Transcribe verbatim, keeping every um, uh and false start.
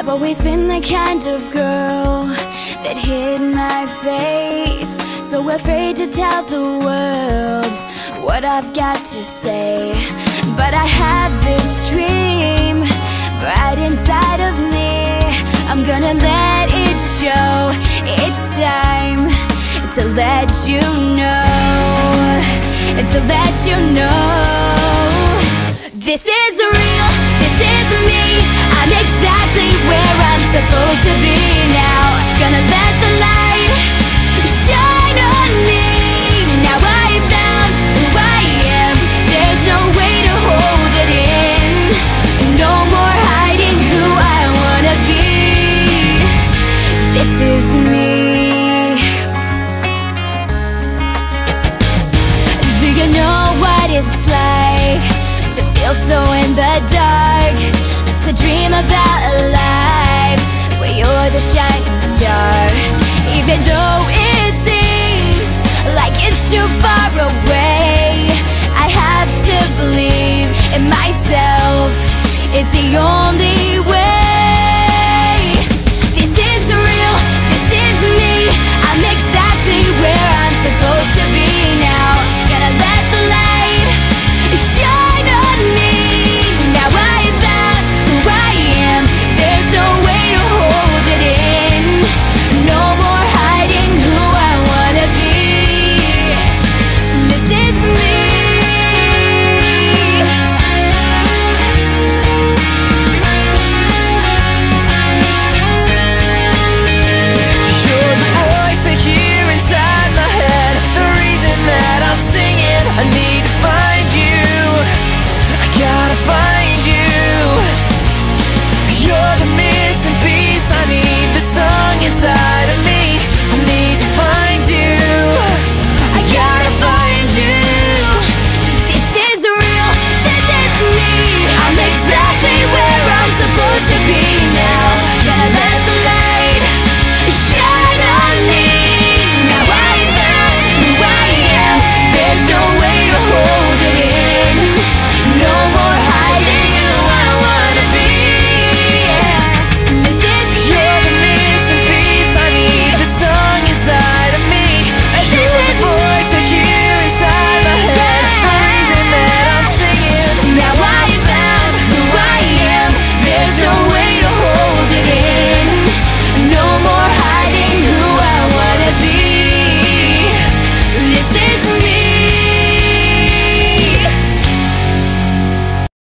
I've always been the kind of girl that hid my face, so afraid to tell the world what I've got to say. But I have this dream right inside of me. I'm gonna let it show. It's time to let you know, to let you know. This is real, this is me. I'm exactly where I'm supposed to be now. Gonna let the light shine on me. Now I found who I am. There's no way to hold it in. No more hiding who I wanna be. This is me. Do you know what it's like to feel so in the dark? To dream about a life where you're the shining star. Even though it seems like it's too far away, I have to believe in myself. It's the only